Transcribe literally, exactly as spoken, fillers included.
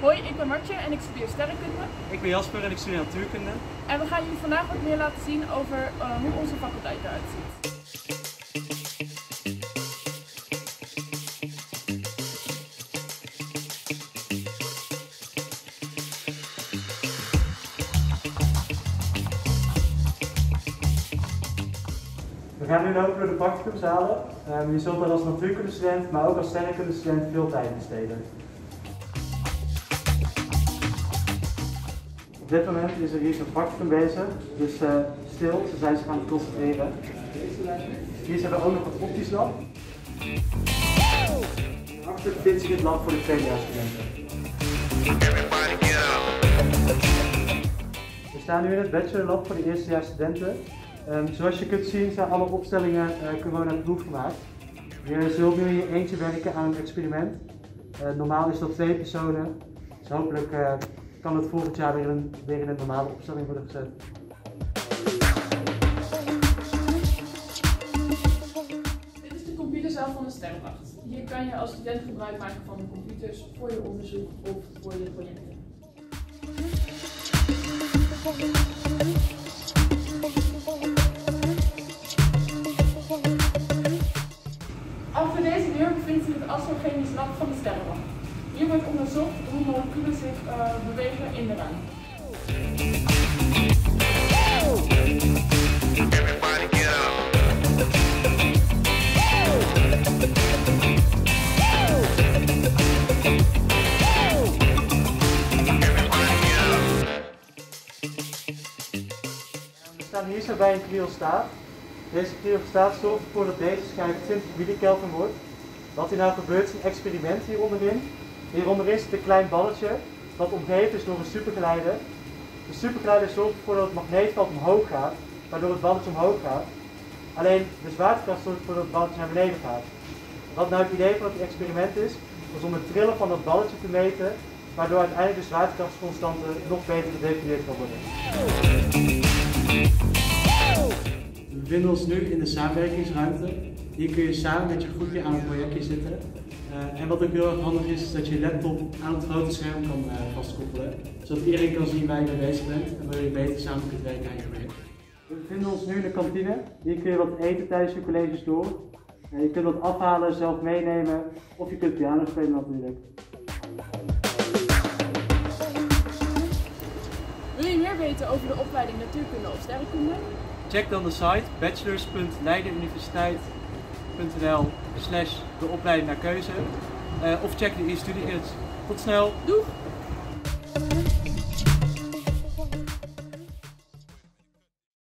Hoi, ik ben Martje en ik studeer sterrenkunde. Ik ben Jasper en ik studeer natuurkunde. En we gaan jullie vandaag wat meer laten zien over uh, hoe onze faculteit eruit ziet. We gaan nu lopen door de practicumzalen. Um, je zult er als natuurkundestudent, maar ook als sterrenkundestudent veel tijd in besteden. Op dit moment is er hier zo'n practicum bezig, dus uh, stil, ze zijn zich aan het concentreren. Hier zijn we ook nog het optisch lab. Achter bevindt zich het lab voor de tweedejaarsstudenten. We staan nu in het bachelorlab voor de eerstejaarsstudenten. Um, zoals je kunt zien zijn alle opstellingen uh, corona-proof gemaakt. Je zult nu in je eentje werken aan een experiment. Uh, normaal is dat twee personen, dus hopelijk uh, kan het volgend jaar weer, een, weer in een normale opstelling worden gezet. Dit is de computerzaal van de Sterrenwacht. Hier kan je als student gebruik maken van de computers voor je onderzoek of voor je projecten. Achter deze deur bevindt zich het astrochemisch lab van de Sterrenwacht. Hier wordt onderzocht hoe moleculen zich uh, bewegen in de ruimte. We staan hier zo bij een cryostaat. Deze cryostaat zorgt ervoor dat deze schijf twintig millikelvin wordt. Wat hier nou gebeurt is een experiment hier onderin. Hier onderin zit een klein balletje dat omgeven is door een supergeleider. De supergeleider zorgt ervoor dat het magneetveld omhoog gaat, waardoor het balletje omhoog gaat. Alleen de zwaartekracht zorgt ervoor dat het balletje naar beneden gaat. Wat nou het idee van het experiment is, is om het trillen van dat balletje te meten, waardoor uiteindelijk de zwaartekrachtsconstante nog beter gedefinieerd kan worden. We bevinden ons nu in de samenwerkingsruimte. Hier kun je samen met je groepje aan het projectje zitten. Uh, en wat ook heel erg handig is, is dat je je laptop aan het grote scherm kan uh, vastkoppelen. Zodat iedereen kan zien waar je mee bezig bent en waar je beter samen kunt werken aan je project. We bevinden ons nu in de kantine. Hier kun je wat eten tijdens je colleges door. Uh, je kunt wat afhalen, zelf meenemen of je kunt piano spelen natuurlijk. Wil je meer weten over de opleiding natuurkunde of sterrenkunde? Check dan de site bachelors punt leidenuniversiteit punt n l slash de opleiding naar keuze uh, of check de e-studiegids. Tot snel! Doeg!